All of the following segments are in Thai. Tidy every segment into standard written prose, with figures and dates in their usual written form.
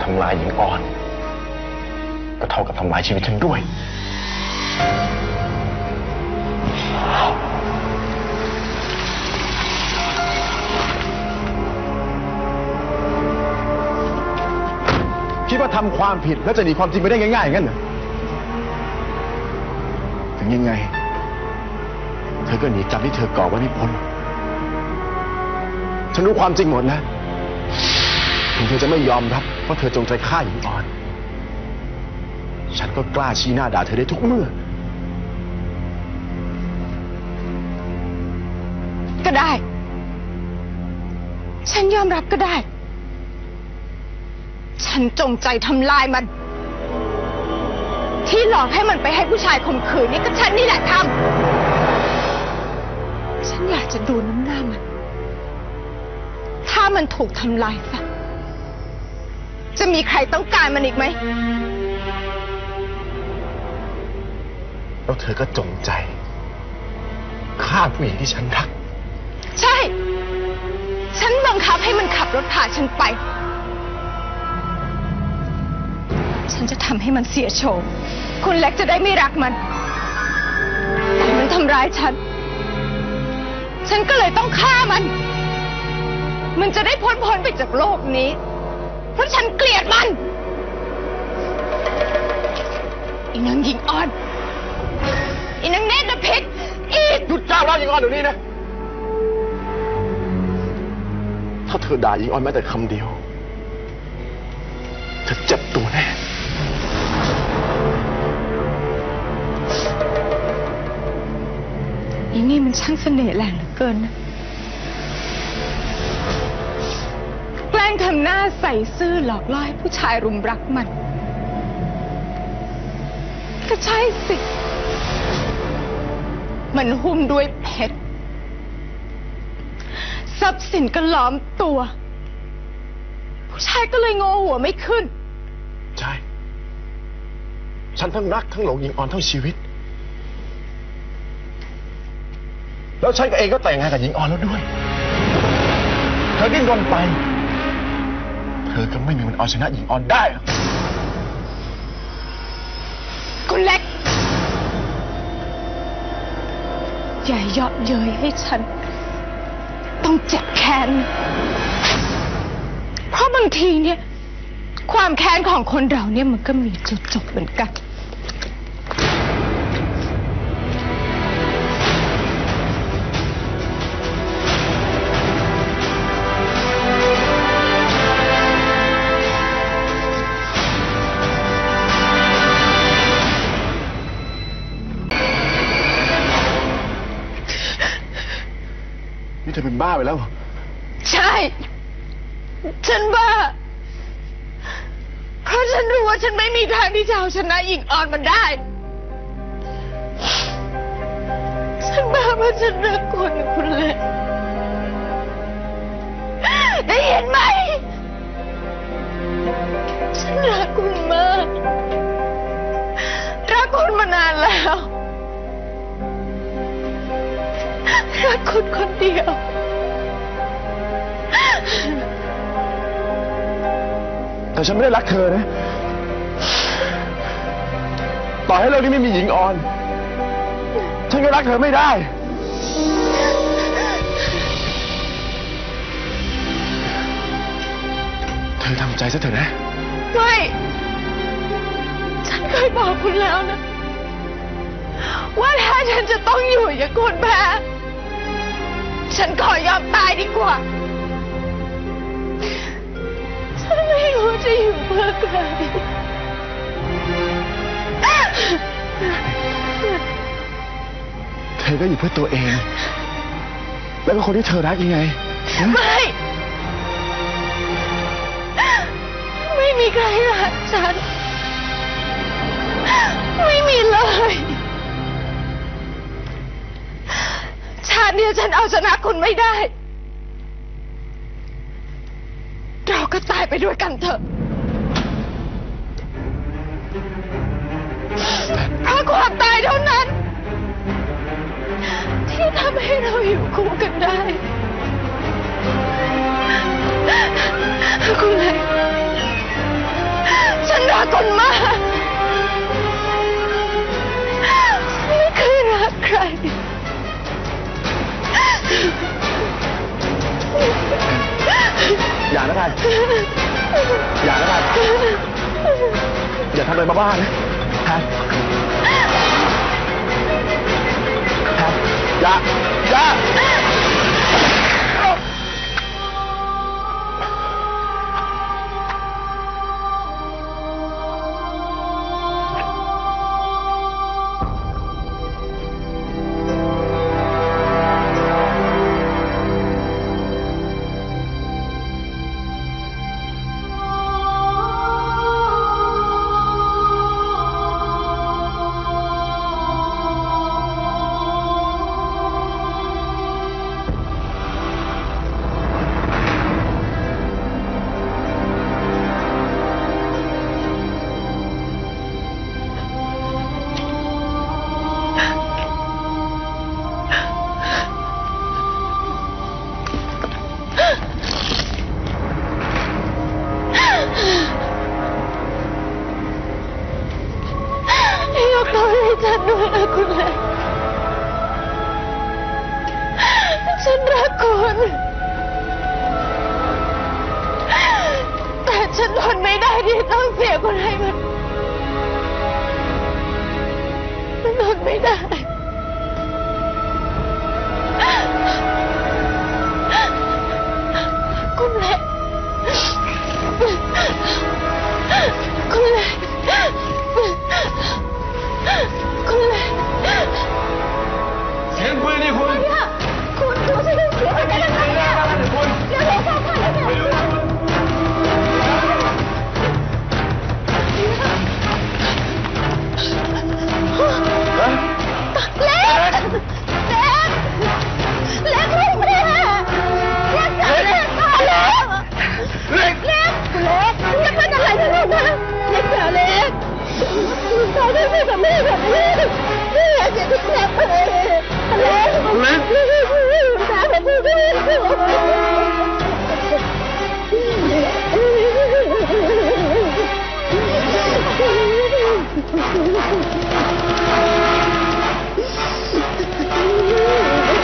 ำลายหญิงอ่อนก็เท่ากับทำลายชีวิตฉันด้วยคิดว่าทำความผิดแล้วจะหนีความจริงไปได้ง่ายๆอย่างนั้นเหรอถึงยังไงเธอก็หนีกรรมที่เธอก่อไว้ไม่พ้นฉันรู้ความจริงหมดแล้วถึงเธอจะไม่ยอมรับว่าเธอจงใจฆ่าหญิงอ่อนฉันก็กล้าชี้หน้าด่าเธอได้ทุกเมื่อก็ได้ฉันยอมรับก็ได้ฉันจงใจทำลายมันที่หลอกให้มันไปให้ผู้ชายข่มขืนนี่ก็ฉันนี่แหละทำฉันอยากจะดูน้ำหน้ามันถ้ามันถูกทำลายซะจะมีใครต้องการมันอีกไหมแล้วเธอก็จงใจฆ่าผู้หญิงที่ฉันรักใช่ฉันบังคับให้มันขับรถพาฉันไปฉันจะทำให้มันเสียโฉมคุณเล็กจะได้ไม่รักมันแต่มันทำร้ายฉันก็เลยต้องฆ่ามันจะได้พ้นไปจากโลกนี้เพราะฉันเกลียดมันอีนางหญิงอ่อนอีนางเนตรพิษหยุดก้าวร้าวหญิงอ่อนเดี๋ยวนี้นะถ้าเธอด่าหญิงอ่อนแม้แต่คำเดียวเธอเจ็บตัวแน่อีนี่มันช่างเสน่ห์แรงเหลือเกินนะแกล้งทำหน้าใส่ซื่อหลอกล่อให้ผู้ชายรุมรักมันก็ใช่สิมันหุ้มด้วยเพชรทรัพย์สินก็ล้อมตัวผู้ชายก็เลยงอหัวไม่ขึ้นใช่ฉันทั้งรักทั้งหลงหญิงอ่อนเท่าชีวิตแล้วฉันเองก็แต่งงานกับหญิงอ่อนแล้วด้วยเธอดิ้นรนไปเธอก็ไม่มีวันเอาชนะหญิงอ่อนได้คุณเล็กอย่าเยาะเย้ยให้ฉันต้องเจ็บแค้นเพราะบางทีเนี่ยความแค้นของคนเราเนี่ยมันก็มีจุดจบเหมือนกันนี่เธอเป็นบ้าไปแล้วเหรอใช่ฉันบ้าเพราะฉันรู้ว่าฉันไม่มีทางที่จะเอาชนะหญิงอ่อนมันได้ฉันบ้าเพราะฉันรักคุณเลยได้เห็นไหมฉันรักคุณมากรักคุณมานานแล้วรักคุณคนเดียวแต่ฉันไม่ได้รักเธอนะต่อให้เรานี่ไม่มีหญิงอ่อนฉันก็รักเธอไม่ได้เธอทำใจซะเถอะนะไม่ฉันเคยบอกคุณแล้วนะว่าถ้าฉันจะต้องอยู่อย่างคุณแพ้ฉันขอยอมตายดีกว่าฉันไม่รู้จะอยู่เพื่อใครเธอก็อยู่เพื่อตัวเองแล้วก็คนที่เธอรักยังไงไม่มีใครรักฉันไม่มีเลยชาตินี้ฉันเอาชนะคุณไม่ได้เราก็ตายไปด้วยกันเถอะเพราะความตายเท่านั้นที่ทำให้เราอยู่คู่กันได้คุณเลยรักคุณมากไม่เคยรักใครอย่านะท่านอย่านะท่านอย่าทำอะไรบ้าๆนะท่านอย่าฉันด้วยนะคุณเล็กฉันรักคุณแต่ฉันทนไม่ได้ที่ต้องเสียคุณให้มันทนไม่ได้คุณเล็กคุณเล็กคุณเล็กเสียงปืนนี่คุณดูสิเสียงอะไรกันเนี่ยเดี๋ยวเราฟังก่อนเลยเนี่ยเล็กลูกแม่เล็กจ๋าเล็กจะเป็นอะไรนะลูกนะเล็กจ๋าเล็กเขาได้ไม่กับแม่แบบนี้นี่อย่าทิ้งแม่ไปเล็กตาแบบนี้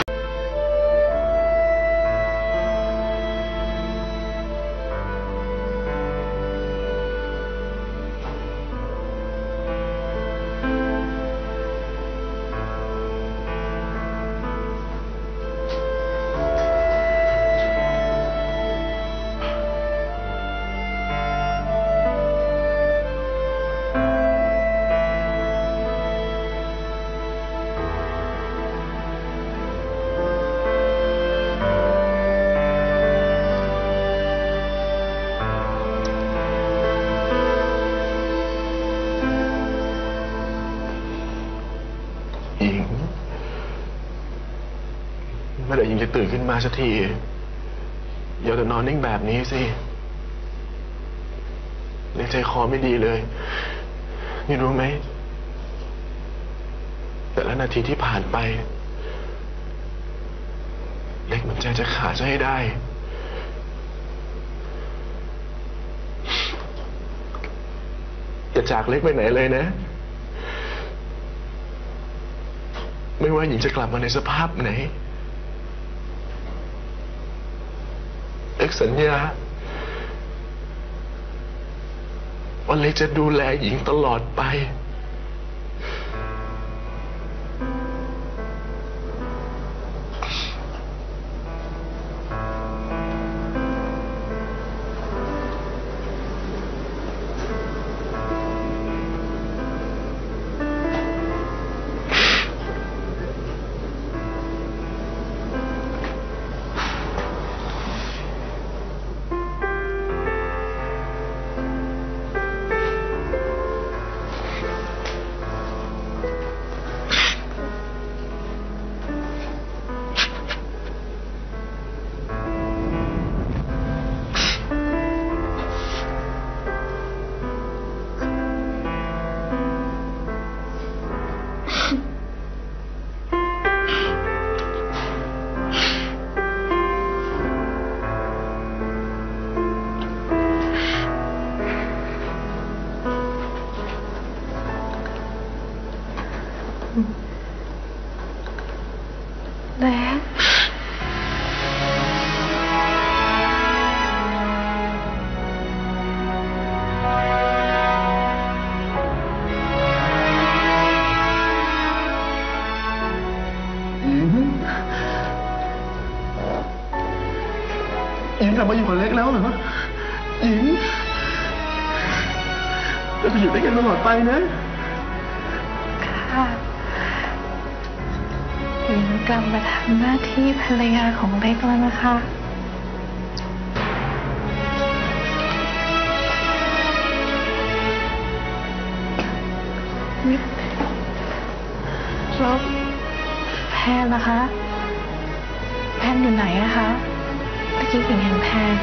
เมื่อไหร่ยิงจะตื่นขึ้นมาสักทีอย่าแต่นอนนิ่งแบบนี้สิเล็กใจคอไม่ดีเลยนี่รู้ไหมแต่ละนาทีที่ผ่านไปเล็กมันใจจะขาดจะให้ได้อย่าจากเล็กไปไหนเลยนะไม่ว่าหญิงจะกลับมาในสภาพไหนเล็กสัญญาว่าเล็กจะดูแลหญิงตลอดไปแล้หญิงกลับมาอยู่กับเล็กแล้วเหรอหญิงเราจะอยู่ด้วยกันตลอดไปนะค่ะหญิงกลับมาทำหน้าที่ภรรยาของเล็กแล้วนะคะแล้วแพนนะคะ แพนอยู่ไหนอะคะเมื่อกี้หญิงเห็นแพน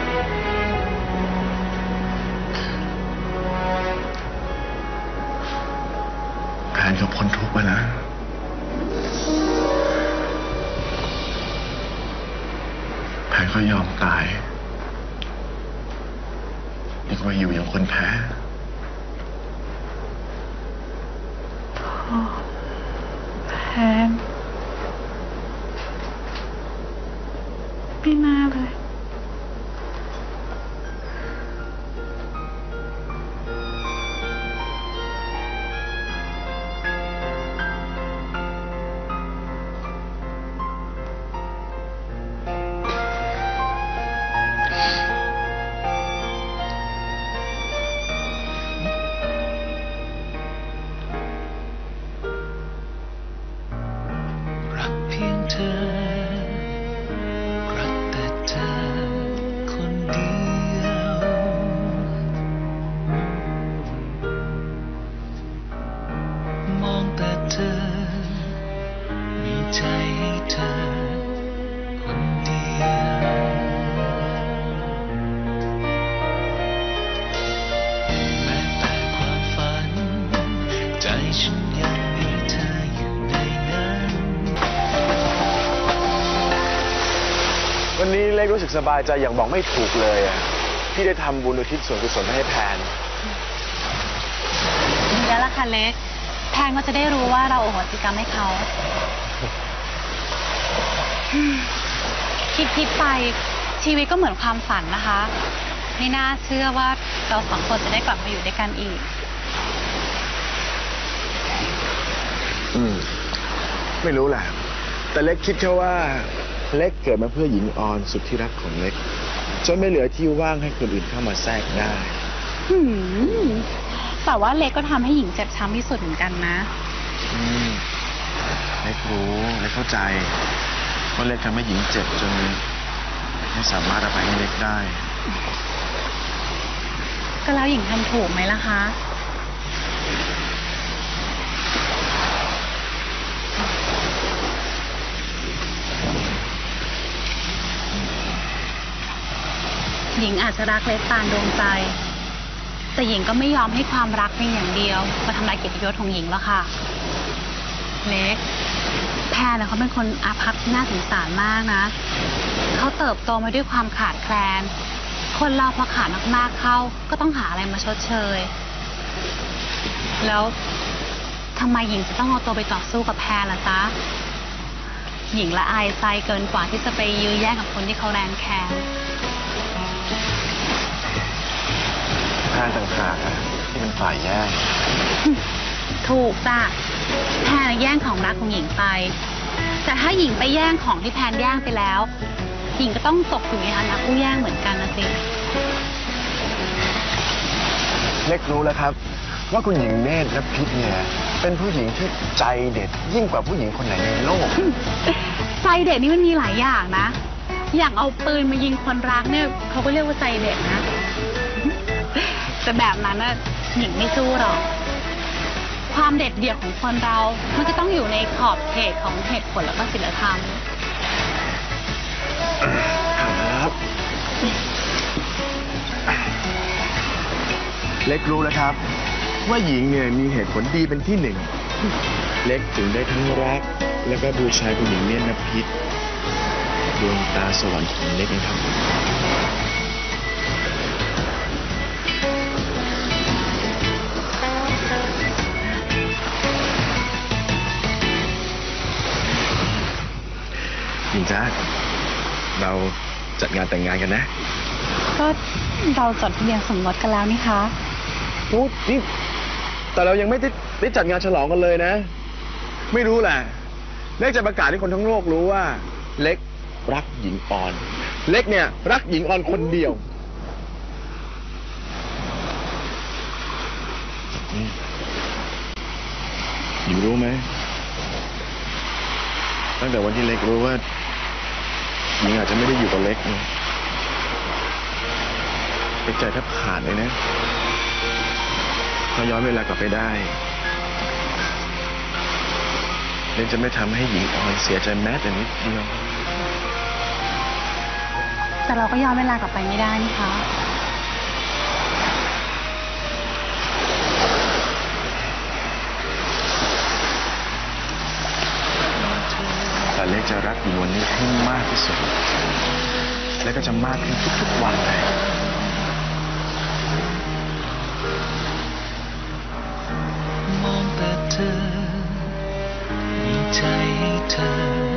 แผนเขาพ้นทุกข์ไปแล้วแผนเขายอมตายดีกว่าอยู่อย่างคนแพ้แพนไม่น่าเลยรักเพียงเธอ รักแต่เธอคนเดียว มองแต่เธอ มีใจให้เธอคนเดียว แม้แต่ความฝัน ใจฉันยังมีเธออยู่ในนั้นวันนี้เล็กรู้สึกสบายใจอย่างบอกไม่ถูกเลยอ่ะพี่ได้ทำบุญอุทิศส่วนกุศลให้แพนดีแล้วล่ะค่ะเล็ก แพนก็จะได้รู้ว่าเราโอโหสิกรรมให้เขา คิดไปชีวิตก็เหมือนความฝันนะคะ ไม่น่าเชื่อว่าเราสองคนจะได้กลับมาอยู่ด้วยกันอีกไม่รู้แหละแต่เล็กคิดแค่ว่าเล็กเกิดมาเพื่อหญิงออนสุดที่รักของเล็กจนไม่เหลือที่ว่างให้คนอื่นเข้ามาแทรกได้แต่ว่าเล็กก็ทำให้หญิงเจ็บช้ำที่สุดเหมือนกันนะเล็กรู้เล็กเข้าใจว่าเล็กทำให้หญิงเจ็บจนไม่สามารถอภัยให้เล็กได้ก็แล้วหญิงทำถูกไหมล่ะคะ หญิงอาจจะรักเล็กปานดวงใจ แต่หญิงก็ไม่ยอมให้ความรักเพียงอย่างเดียวมาทำลายเกียรติยศของหญิงแล้วค่ะ เล็ก แพนนะเขาเป็นคนอาภัพที่น่าสงสารมากนะ เขาเติบโตมาด้วยความขาดแคลน คนเราพอขาดมากๆเข้าก็ต้องหาอะไรมาชดเชย แล้วทำไมหญิงจะต้องเอาตัวไปต่อสู้กับแพนล่ะจ๊ะ หญิงละอายใจเกินกว่าที่จะไปยื้อแย่งกับคนที่เขาแรงแค้นแพนต่างหากอะที่เป็นฝ่ายแย่งถูกจ้ะแพนแย่งของรักของหญิงไป แต่ถ้าหญิงไปแย่งของที่แพนแย่งไปแล้ว หญิงก็ต้องตกอยู่ในฐานะผู้แย่งเหมือนกันนะสิเล็กรู้แล้วครับ ว่าคุณหญิงเนตรและพิษเนี่ยเป็นผู้หญิงที่ใจเด็ดยิ่งกว่าผู้หญิงคนไหนในโลกใจเด็ดนี่มันมีหลายอย่างนะ อย่างเอาปืนมายิงคนรักเนี่ยเขาก็เรียกว่าใจเด็ดนะ แต่แบบนั้นน่ะหญิงไม่สู้หรอก ความเด็ดเดี่ยวของคนเรา มันจะต้องอยู่ในขอบเขตของเหตุผลและก็ศีลธรรมครับ เล็กรู้แล้วครับ ว่าหญิงเนี่ยมีเหตุผลดีเป็นที่หนึ่ง เล็กถึงได้ทั้งรัก แล้วก็บูชาคุณหญิงเนตรนพิษดวงตาสวรรค์ของเล็กเองครับจ๊ะเราจัดงานแต่งงานกันนะก็เราจดทะเบียนสมรสกันแล้วนี่คะพูดนี่แต่เรายังไม่ได้จัดงานฉลองกันเลยนะ ไม่รู้แหละเล็กจะประกาศให้คนทั้งโลกรู้ว่า เล็กรักหญิงออน เล็กเนี่ยรักหญิงออนคนเดียวหญิงรู้ไหมตั้งแต่วันที่เล็กรู้ว่าหญิงอาจจะไม่ได้อยู่กับเล็กเนี่ยเล็กใจแทบขาดเลยนะถ้าย้อนเวลากลับไปได้เล็กจะไม่ทำให้หญิงออนเสียใจแม้แต่นิดเดียวแต่เราก็ย้อนเวลากลับไปไม่ได้นี่คะแต่เล็กจะรักหญิงวันนี้ให้มากที่สุดและก็จะมากขึ้นทุกๆวันเลยมองแต่เธอ มีใจให้เธอ